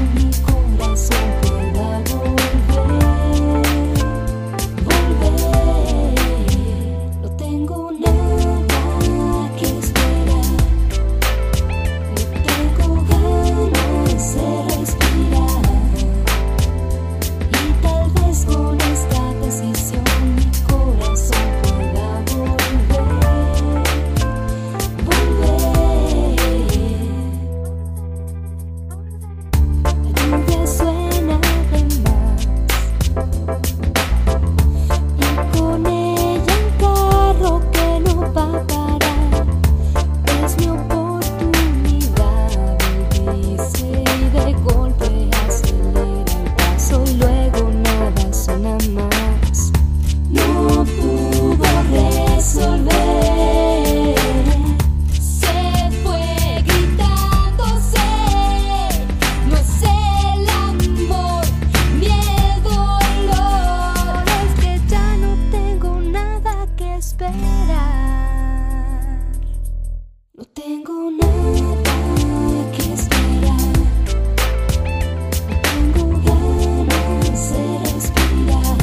mi corazón pueda volver, volver. No tengo nada que esperar, no tengo ganas de respirar, y tal vez con esta decisión mi corazón pueda volver, volver. La lluvia suena de más y con ella un carro que no va a parar. Es mi oportunidad, y dice, y de golpe acelera el paso y luego nada suena más. No pudo resolver, se fue gritándose. No es el amor, miedo, dolor. Es que ya no tengo nada que esperar. No tengo nada que esperar. No tengo ganas de respirar,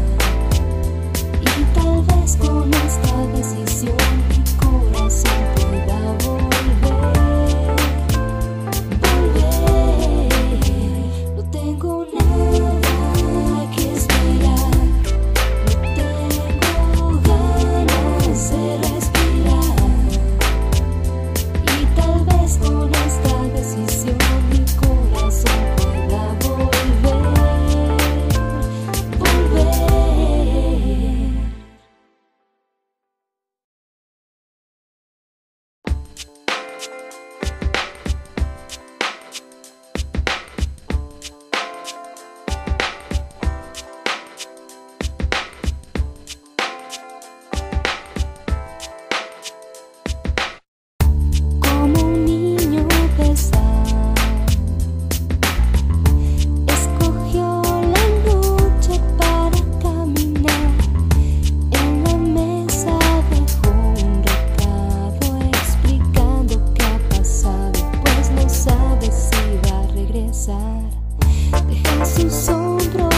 y tal vez con esta decisión mi corazón pueda volver, volver. No tengo nada que esperar, no tengo ganas de respirar, y tal vez con esta decisión mi corazón pueda volver, volver. Como un niño pesar, escogió la noche para caminar. En la mesa dejó un recado explicando qué ha pasado, pues no sabe si va a regresar. Deja sus hombros